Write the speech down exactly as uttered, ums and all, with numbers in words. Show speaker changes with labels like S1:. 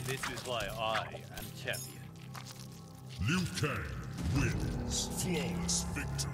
S1: This is why I am champion.
S2: Liu Kang wins. Flawless victory.